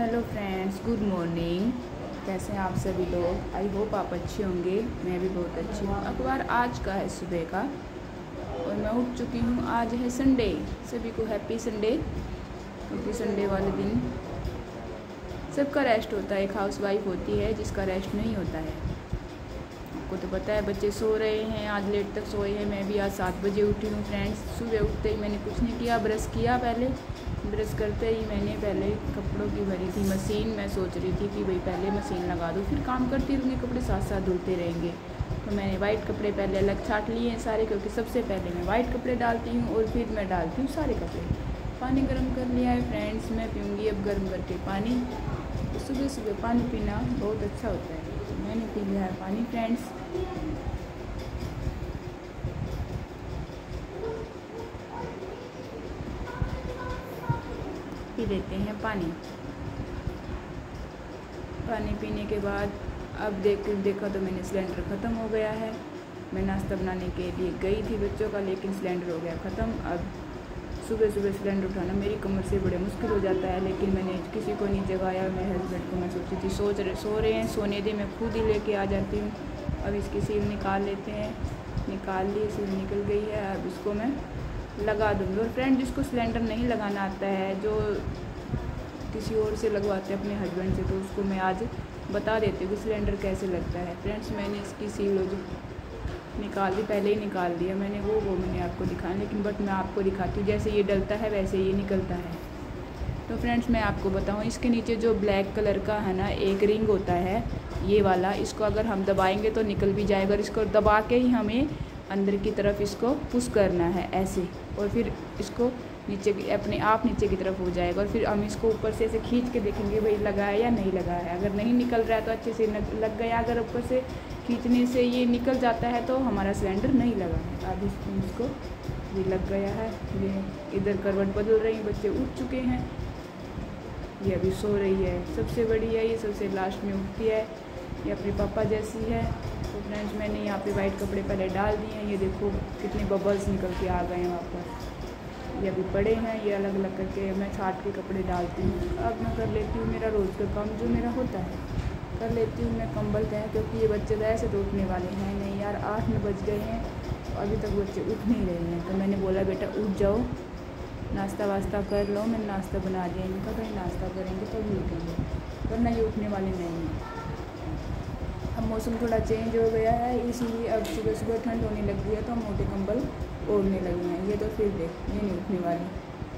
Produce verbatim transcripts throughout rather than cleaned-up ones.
Hello friends, good morning. कैसे हैं आप सभी लोग? आई होप आप अच्छे होंगे। मैं भी बहुत अच्छी हूँ। अखबार आज का है सुबह का और मैं उठ चुकी हूँ। आज है संडे। सभी को हैप्पी संडे, क्योंकि संडे वाले दिन सबका रेस्ट होता है। एक हाउस वाइफ होती है जिसका रेस्ट नहीं होता है। आपको तो पता है, बच्चे सो रहे हैं, आज लेट तक सोए हैं। मैं भी आज सात बजे उठी हूँ फ्रेंड्स। सुबह उठते ही मैंने कुछ नहीं किया, ब्रश किया। पहले ब्रश करते ही मैंने पहले कपड़ों की भरी थी मशीन। मैं सोच रही थी कि भाई पहले मशीन लगा दूँ, फिर काम करती रहूँगी, कपड़े साथ साथ धुलते रहेंगे। तो मैंने वाइट कपड़े पहले अलग छाट लिए हैं सारे, क्योंकि सबसे पहले मैं वाइट कपड़े डालती हूँ और फिर मैं डालती हूँ सारे कपड़े। पानी गर्म कर लिया है फ्रेंड्स। मैं पीऊँगी अब गर्म करके पानी। तो सुबह सुबह पानी पीना बहुत अच्छा होता है। तो मैंने पी लिया है पानी फ्रेंड्स। पी लेते हैं पानी। पानी पीने के बाद अब देख देखा तो मैंने सिलेंडर ख़त्म हो गया है। मैं नाश्ता बनाने के लिए गई थी बच्चों का, लेकिन सिलेंडर हो गया ख़त्म। अब सुबह सुबह सिलेंडर उठाना मेरी कमर से बड़े मुश्किल हो जाता है, लेकिन मैंने किसी को नहीं जगाया। मेरे हस्बैंड को मैं सोची थी सोच रहे सो रहे हैं, सोने दे, मैं खुद ही लेके आ जाती हूँ। अब इसकी सील निकाल लेते हैं। निकाल ली, सील निकल गई है। अब इसको मैं लगा दूँगी। और फ्रेंड, जिसको सिलेंडर नहीं लगाना आता है, जो किसी और से लगवाते हैं अपने हस्बैंड से, तो उसको मैं आज बता देती हूँ कि सिलेंडर कैसे लगता है। फ्रेंड्स, मैंने इसकी सील जो निकाल दी, पहले ही निकाल दिया मैंने, वो वो मैंने आपको दिखाया, लेकिन बट मैं आपको दिखाती हूँ जैसे ये डलता है वैसे ये निकलता है। तो फ्रेंड्स, मैं आपको बताऊँ, इसके नीचे जो ब्लैक कलर का है ना एक रिंग होता है, ये वाला, इसको अगर हम दबाएंगे तो निकल भी जाएगा। और इसको दबा के ही हमें अंदर की तरफ इसको पुश करना है ऐसे, और फिर इसको नीचे की अपने आप नीचे की तरफ हो जाएगा। और फिर हम इसको ऊपर से ऐसे खींच के देखेंगे भाई लगा है या नहीं लगा है। अगर नहीं निकल रहा है तो अच्छे से लग गया, अगर ऊपर से खींचने से ये निकल जाता है तो हमारा सिलेंडर नहीं लगा है। अब इसको ये लग गया है। ये इधर करवट बदल रही, बच्चे उठ चुके हैं, ये अभी सो रही है। सबसे बड़ी है ये, सबसे लास्ट में उठती है, ये अपने पापा जैसी है। तो फ्रेंड्स, मैंने यहाँ पे वाइट कपड़े पहले डाल दिए हैं। ये देखो कितने बबल्स निकल के आ गए हैं वापस। ये अभी पड़े हैं, ये अलग अलग करके मैं छाट के कपड़े डालती हूँ। अब मैं कर लेती हूँ मेरा रोज़ का काम जो मेरा होता है, कर लेती हूँ मैं कंबल तय, क्योंकि ये बच्चे तो ऐसे तो उठने वाले हैं नहीं यार। आठ नौ बज गए हैं, अभी तक बच्चे उठ नहीं रहे हैं। तो मैंने बोला बेटा उठ जाओ, नाश्ता वास्ता कर लो। मैंने नाश्ता बना दिया इनका, कहीं नाश्ता करेंगे तब तो उठेंगे, वरना ये उठने वाले नहीं हैं। अब मौसम थोड़ा चेंज हो गया है, इसीलिए अब सुबह सुबह ठंड होने लग गई है, तो हम मोटे कंबल ओढ़ने लगे हैं। ये तो फिर देख, ये नहीं उठने वाली,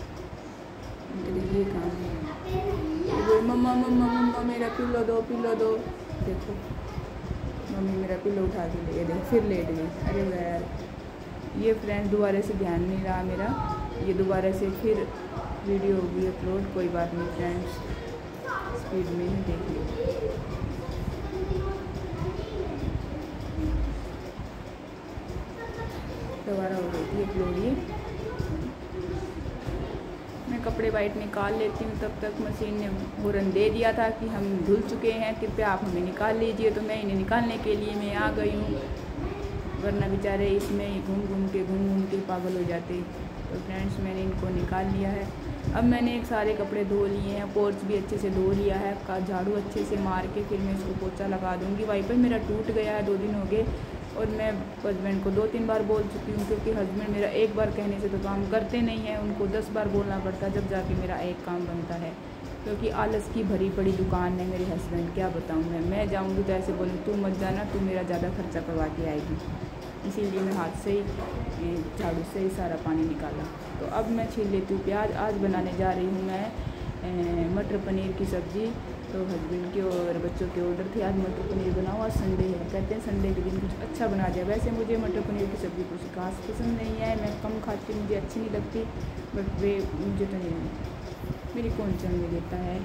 ये काम है। मम्मा मम्मा मम्मा मेरा पिल्लो दो, पिल्लो दो। देखो मम्मी मेरा पिल्लो उठा के ले, देखो फिर लेट गई। अरे यार, ये फ्रेंड दोबारा से ध्यान नहीं रहा मेरा, ये दोबारा से फिर वीडियो होगी अपलोड। कोई बात नहीं फ्रेंड्स, स्पीड में ही देख लीजिए। दोबारा हो गई थी अपलोड। ये मैं कपड़े वाइट निकाल लेती हूँ, तब तक मशीन ने हॉर्न दे दिया था कि हम धुल चुके हैं, कृपया आप हमें निकाल लीजिए। तो मैं इन्हें निकालने के लिए मैं आ गई हूँ, वरना बेचारे इसमें घूम घूम के घूम घूम के पागल हो जाते। तो फ्रेंड्स, मैंने इनको निकाल लिया है। अब मैंने एक सारे कपड़े धो लिए हैं, पोर्च भी अच्छे से धो लिया है, का झाड़ू अच्छे से मार के फिर मैं इसको पोछा लगा दूँगी। वाइपर मेरा टूट गया है, दो दिन हो गए, और मैं हस्बैंड को दो तीन बार बोल चुकी हूँ, क्योंकि हस्बैंड मेरा एक बार कहने से तो काम करते नहीं है, उनको दस बार बोलना पड़ता है जब जाके मेरा एक काम बनता है। क्योंकि आलस की भरी पड़ी दुकान है मेरे हस्बैंड, क्या बताऊँ मैं मैं जाऊँगी तो ऐसे बोलूँ तू मत जाना, तू मेरा ज़्यादा खर्चा करवा के आएगी। इसीलिए मैं हाथ से ही झाड़ू से ही सारा पानी निकाला। तो अब मैं छील लेती हूँ प्याज। आज बनाने जा रही हूँ मैं मटर पनीर की सब्ज़ी। तो हस्बैंड के और बच्चों के ऑर्डर थे, आज मटर पनीर बनाओ, आज संडे है, कहते हैं संडे के दिन कुछ अच्छा बना दिया। वैसे मुझे मटर पनीर की सब्ज़ी कुछ खास पसंद नहीं है, मैं कम खाती हूँ, मुझे अच्छी नहीं लगती, बट वे मुझे तो नहीं, मेरी कौन चलने देता है।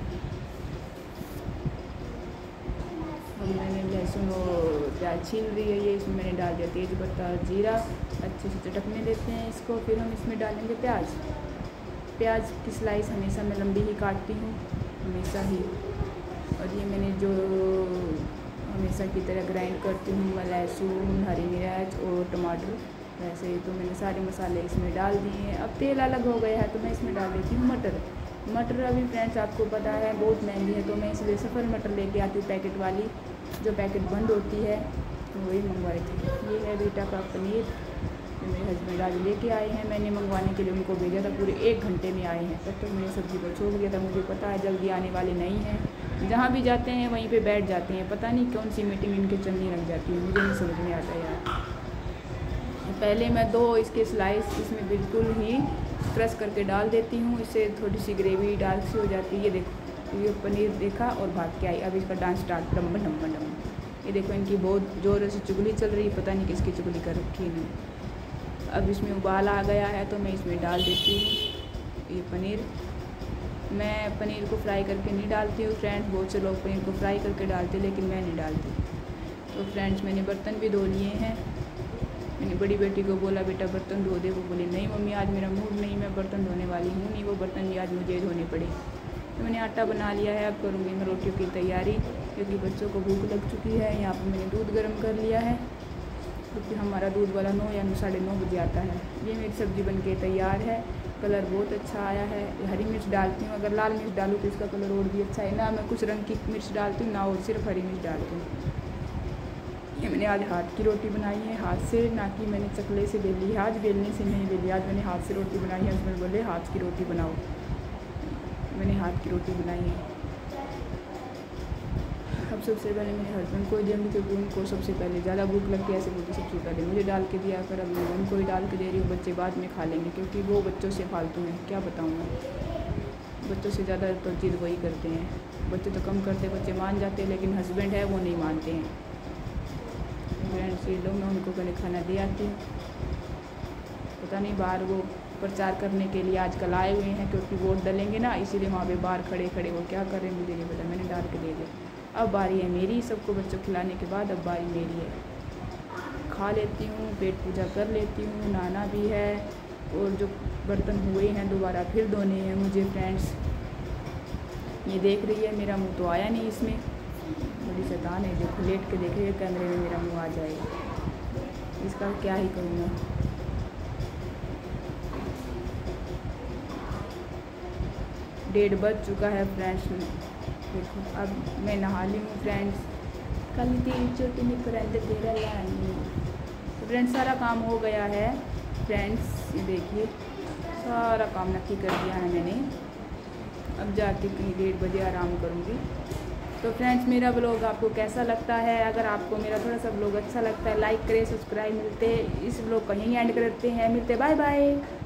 अब मैंने लहसुन और प्याज छील दी है, ये इसमें मैंने डाल दिया तेज पत्ता जीरा, अच्छे से चटकने देते हैं इसको। फिर हम इसमें डालेंगे प्याज। प्याज की स्लाइस हमेशा मैं लंबी ही काटती हूँ, हमेशा ही। और ये मैंने जो हमेशा की तरह ग्राइंड करती हूँ, मैं लहसुन, हरी मिर्च और टमाटर, वैसे ही तो मैंने सारे मसाले इसमें डाल दिए हैं। अब तेल अलग हो गया है तो मैं इसमें डाल देती हूँ मटर। मटर अभी फ्रेंड्स आपको पता है बहुत महंगी है, तो मैं इसलिए सफ़र मटर लेके आती हूँ पैकेट वाली, जो पैकेट बंद होती है, तो वही मंगवाई थी। ये है बेटा का पनीर, जो मेरे हस्बैंड आज लेके आए हैं। मैंने मंगवाने के लिए उनको भेजा था, पूरे एक घंटे में आए हैं। तब तक मैंने सब्ज़ी को छोड़ दिया था, मुझे पता है जल्दी आने वाले नहीं हैं। जहाँ भी जाते हैं वहीं पे बैठ जाते हैं, पता नहीं कौन सी मीटिंग इनके चलने लग जाती है, मुझे नहीं समझ में आता यार। पहले मैं दो इसके स्लाइस इसमें बिल्कुल ही क्रश करके डाल देती हूँ, इससे थोड़ी सी ग्रेवी डार्क सी हो जाती है। ये देखो, ये पनीर देखा और भाग के आई। अब इसका डांस स्टार्ट, डम्बन डम्बन डम्बन। ये देखो इनकी बहुत ज़ोर से चुगली चल रही है, पता नहीं किसकी चुगली कर रखी है। अब इसमें उबाल आ गया है तो मैं इसमें डाल देती हूँ ये पनीर। मैं पनीर को फ्राई करके नहीं डालती हूँ फ्रेंड्स, बहुत से लोग पनीर को फ्राई करके डालते हैं, लेकिन मैं नहीं डालती। तो फ्रेंड्स मैंने बर्तन भी धो लिए हैं। मैंने बड़ी बेटी को बोला बेटा बर्तन धो दे, वो बोली नहीं मम्मी आज मेरा मूड नहीं, मैं बर्तन धोने वाली हूँ नहीं, वो बर्तन भी आज मुझे धोने पड़े। तो मैंने आटा बना लिया है, अब करूँगी मैं रोटियों की तैयारी, क्योंकि बच्चों को भूख लग चुकी है। यहाँ पर मैंने दूध गर्म कर लिया है, क्योंकि हमारा दूध वाला नौ या साढ़े नौ बजे आता है। ये मेरी सब्ज़ी बन के तैयार है, कलर बहुत अच्छा आया है। हरी मिर्च डालती हूँ, अगर लाल मिर्च डालूँ तो इसका कलर और भी अच्छा है ना। मैं कुछ रंग की मिर्च डालती हूँ ना, और सिर्फ हरी मिर्च डालती हूँ। ये मैंने आज हाथ की रोटी बनाई है, हाथ से, ना कि मैंने चकले से बेली है। आज बेलने से नहीं बेली, आज मैंने हाथ से रोटी बनाई है। हस्बैंड बोले हाथ की रोटी बनाओ, मैंने हाथ की रोटी बनाई है। अब सबसे पहले मेरे हस्बैंड को दूँगी, क्योंकि उनको सबसे पहले ज़्यादा भूख लगती है, ऐसे बोलती सबसे पहले मुझे डाल के दिया कर। अब मैं उनको ही डाल के दे रही हूँ, बच्चे बाद में खा लेंगे, क्योंकि वो बच्चों से फालतू हैं, क्या बताऊँ मैं। बच्चों से ज़्यादा तो जिद वही करते हैं, बच्चे तो कम करते, बच्चे मान जाते हैं, लेकिन हस्बैंड है वो नहीं मानते हैं। फ्रेंड्स ये लोग मैं उनको पहले खाना दे आती हूँ। पता नहीं बाहर वो प्रचार करने के लिए आजकल आए हुए हैं, क्योंकि वोट डलेंगे ना, इसीलिए वहाँ पे बाहर खड़े खड़े वो क्या कर रहे हैं मुझे नहीं पता। मैंने डाल के दे दिया। अब बारी है मेरी, सबको बच्चों खिलाने के बाद अब बारी मेरी है। खा लेती हूँ, पेट पूजा कर लेती हूँ, नहाना भी है, और जो बर्तन हुए हैं दोबारा फिर धोने हैं मुझे। फ्रेंड्स ये देख रही है, मेरा मुँह तो आया नहीं इसमें, बड़ी शैतान है, देखो लेट के देख रही है, कैमरे में मेरा मुँह आ जाएगा, इसका क्या ही करूँगा। डेढ़ बज चुका है फ्रेंड्स, देखो अब मैं नहा ली हूँ फ्रेंड्स। कल तीन छोटी निकर अंदर तेरा लानी। तो फ्रेंड्स सारा काम हो गया है फ्रेंड्स, ये देखिए सारा काम नक्की कर दिया है मैंने। अब जाके कहीं डेढ़ बजे आराम करूँगी। तो फ्रेंड्स मेरा ब्लॉग आपको कैसा लगता है? अगर आपको मेरा थोड़ा सा ब्लॉग अच्छा लगता है लाइक करें, सब्सक्राइब। मिलते इस ब्लॉग को यहीं एंड करते हैं, मिलते बाय बाय।